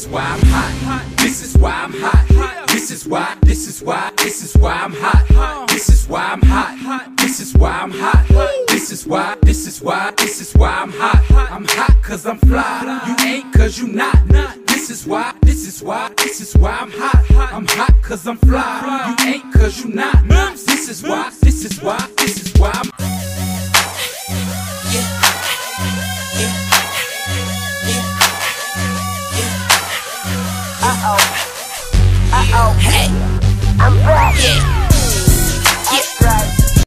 is why I'm hot. This is why I'm hot. This is why I'm hot. This is why I'm hot. This is why I'm hot. This is why I'm hot. I'm hot cause I'm fly. You ain't cause you not. This is why I'm hot. I'm hot cause I'm fly. You ain't cause you not. This is why